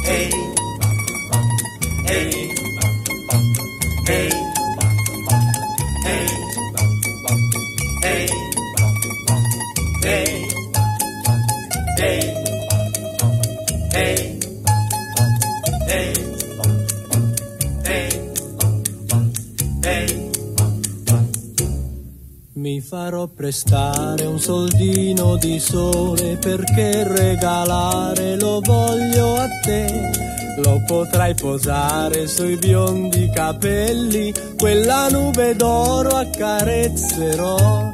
Mi farò prestare un soldino di sole perché regalare lo voglio a te. Lo potrai posare sui biondi capelli, quella nube d'oro accarezzerò.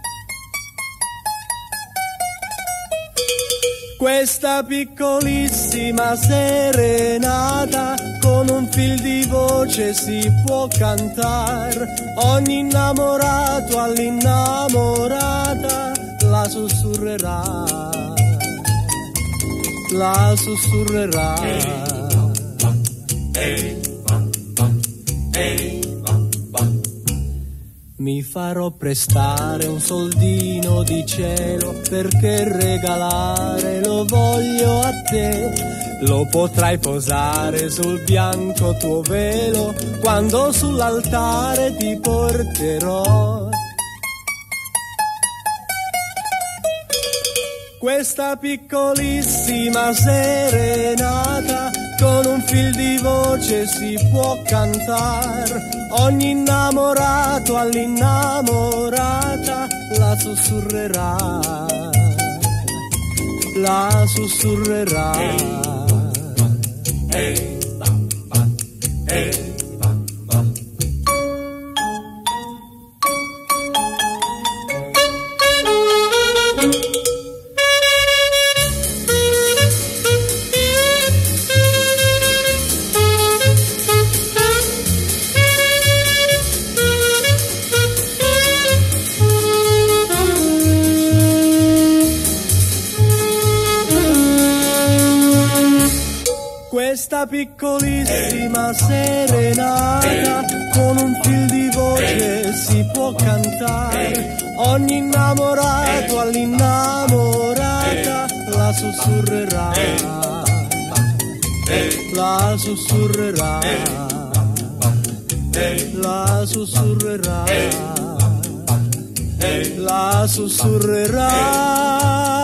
Questa piccolissima serenata con un fil di voce si può cantare. Ogni innamorato all'innamorata la sussurrerà, la sussurrerà. Mi farò prestare un soldino di cielo perché regalare lo voglio a te. Lo potrai posare sul bianco tuo velo quando sull'altare ti porterò. Questa piccolissima serenata con un fil di voce si può cantare. Ogni innamorato all'innamorata la sussurrerà, la sussurrerà. Questa piccolissima serenata con un fil di voce si può cantare. Ogni innamorato all'innamorata la sussurrerà, la sussurrerà, la sussurrerà, la sussurrerà.